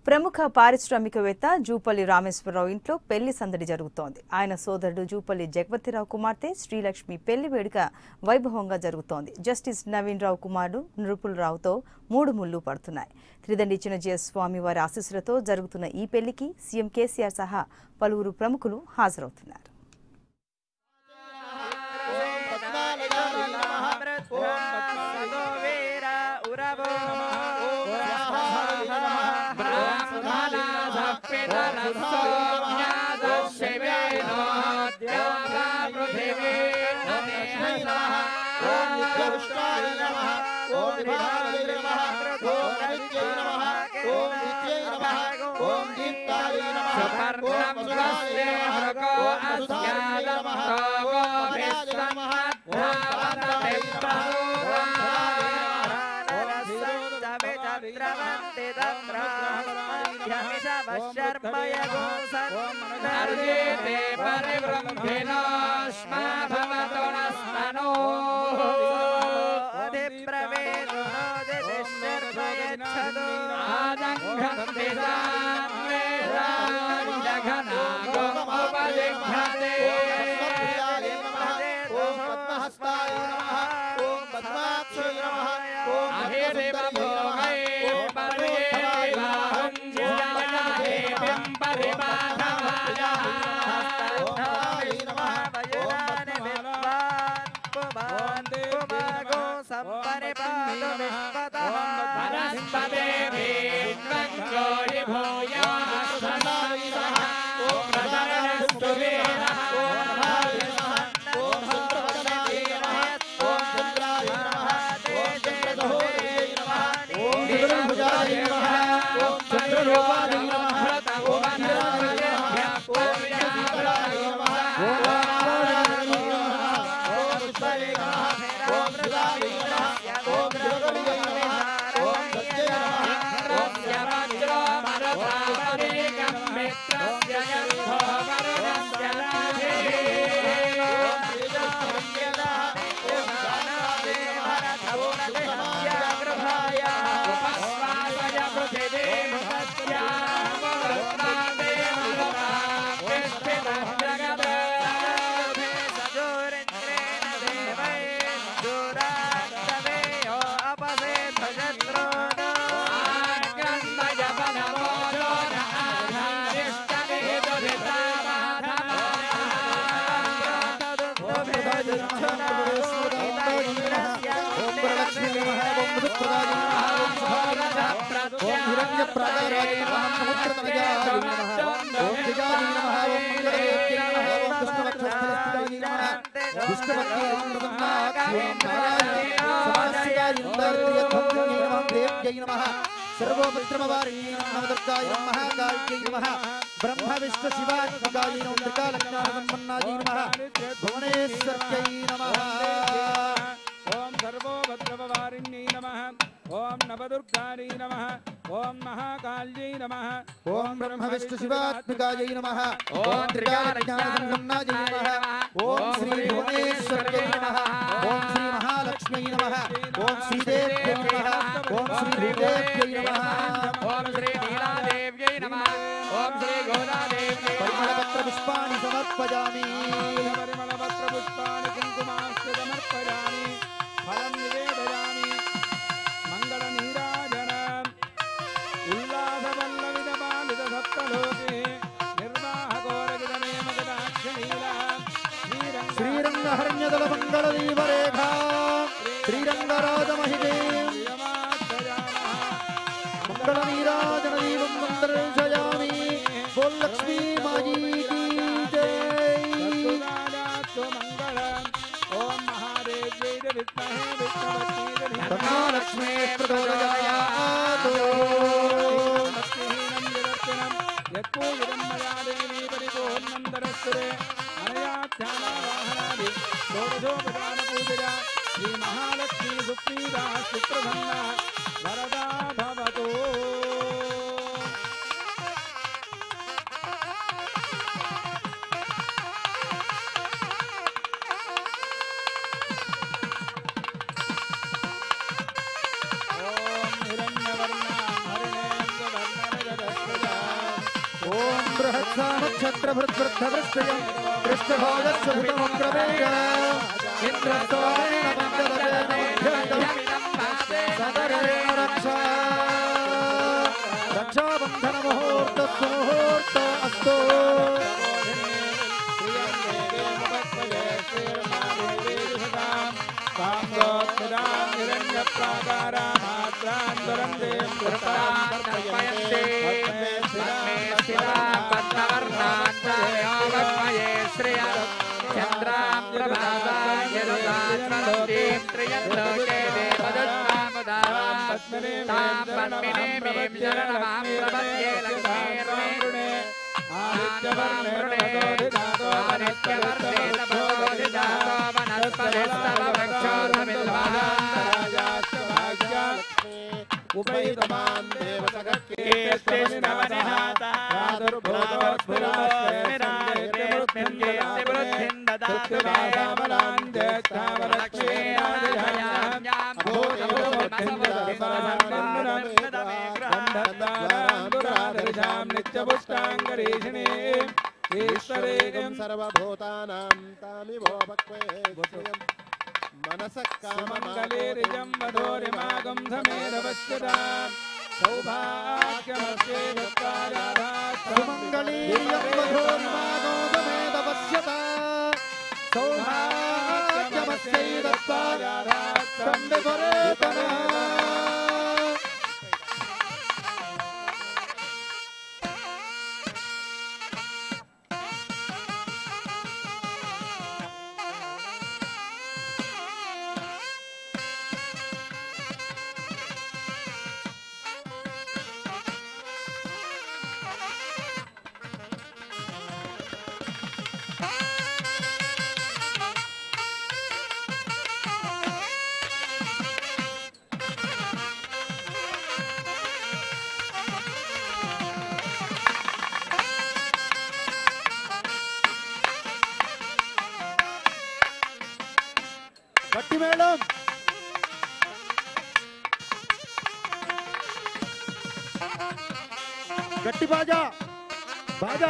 ప్రముఖ పారిశ్రామికవేత్త జూపల్లి రామేశ్వరరావు ఇంట్లో పెళ్లి సందడి జరుగుతోంది. ఆయన సోదరుడు జూపల్లి జగపతిరావు కుమార్తె శ్రీలక్ష్మి పెళ్లి వేడుక వైభవంగా జరుగుతోంది. జస్టిస్ నవీన్ రావు కుమారుడు నృపులరావుతో 3 ముళ్ళు పడుతున్నాయి. త్రిదండి చిన్నజీయ స్వామి వారి ఆశీస్సులతో జరుగుతున్న ఈ పెళ్లికి సీఎం కేసీఆర్ సహా పలువురు ప్రముఖులు హాజరవుతున్నారు. ब्रह्म विष्णु शिवाय ओम सर्वोभद्रववारिण्यै नमः। ओम नवदुर्गायै नमः। ओम महाकाल्यै नमः। ओम ब्रह्म विष्णु शिवात्मिकायै नमः। ओम त्रिकालज्ञानसंपन्नायै नमः। ओम श्री भुवनेश्वर्यै नमः। ओम श्री महालक्ष्म्यै नमः। ओम श्रीदेव्यै नमः। ओम श्री भूदेव्यै नमः। ओम श्री नीलादेव्यै नमः। ओम श्री गोदादेव्यै परिमलपत्र पुष्पाणि समर्पयामि। परिमलपत्र पुष्पाणि कुङ्कुमाश्च समर्पयामि। फलं निवेदयामि। मंगलनीराजनम् उल्लासवल्लविदपालितसप्तलोके निर्वाहकोरविदनेमगदाक्षनीलाम् श्रीरङ्गहर्ण्यदलमङ्गलदीपरेखा श्रीरङ्गराजमहिषीम् मंगलनीराजनदीपं मन्दर्शयामि। बोल लक्ष्मी माजी की जय। ओम महादेव्यै विद्महे विष्णुपत्नी तन्नो लक्ष्मी प्रचोदयात्। भक्तिहीनं जगत्तनं यत्पूजितं मया देवी परिपूर्णं दरस्तुरे अनया ध्यानवाहनादि षोडशोपचारपूजया श्रीमहालक्ष्मी सुप्रीता चित्रधन्ना वरदा भवतु। ओम हिरण्यवर्णा हरिणेन्द्रवर्णनगदस्ते बृहत्सामक्षत्रभृद्वृद्धवृष्टयं कृष्णभोजस्वभितमुग्रवेग इन्द्रस्तोमेन सदरेण रक्षा रक्षाबन्धनमुहूर्तस्सुमुहूर्त अस्तु उपैतमान् देवसखकेष्टवनिहाता सर्वभूतानां तामिवो भक्त्वे मनसः काममङ्गलेरिजं वधोरिमागं समेधवश्यताम् सौभाग्यमस्ये सुमङ्गलीयं वधोरिमागो समेधवश्यता सौभाग्यमस्यैदत्तायाधात्सन्निभरेतनः गट्टी मैडम गट्टी बाजा बाजा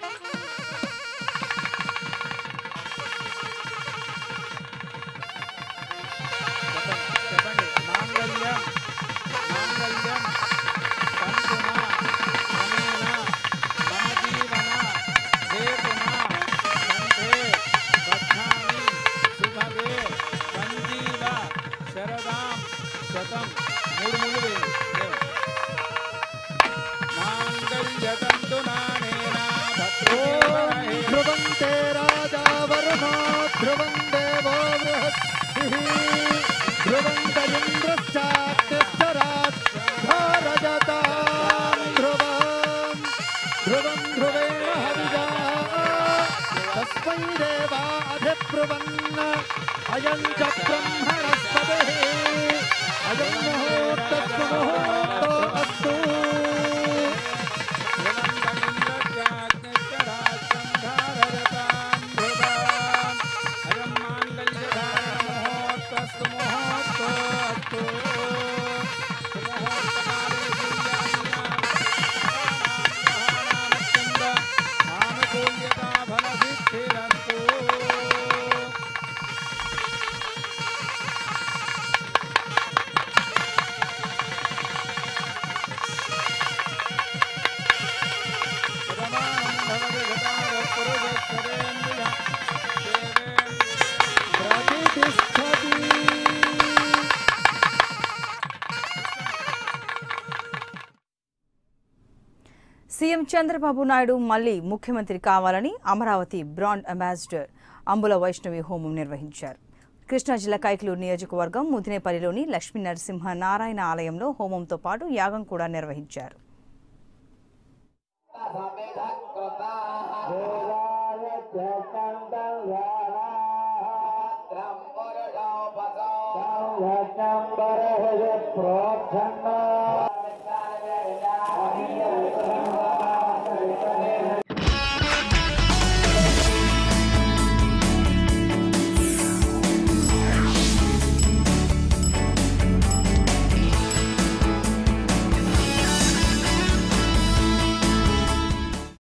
ध्रुवन्ते राजा वरुणो ध्रुवं देवो बृहस्पतिः ध्रुवन्त इन्द्रश्चात्यश्चरात् भारजतां ध्रुवं ध्रुवं ध्रुवेण हविजा तस्मै देवाधिब्रुवन् अयं च ब्रह्मणस्पतिः अयं मुहूर्तस्तु मुहूर्तो अस्तु సీఎం చంద్రబాబు నాయుడు మళ్లీ ముఖ్యమంత్రి కావాలని అమరావతి బ్రాండ్ అంబాసిడర్ అంబుల వైష్ణవి హోమం నిర్వహించారు. కృష్ణా జిల్లా కైకలూరు నియోజకవర్గం ముదినేపల్లిలోని లక్ష్మీ నరసింహ నారాయణ ఆలయంలో హోమంతో పాటు యాగం కూడా నిర్వహించారు.